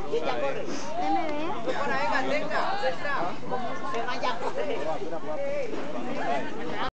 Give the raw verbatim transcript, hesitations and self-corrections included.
Ella corre. ¿Usted me ve? Venga, venga, venga. Venga, ya corre.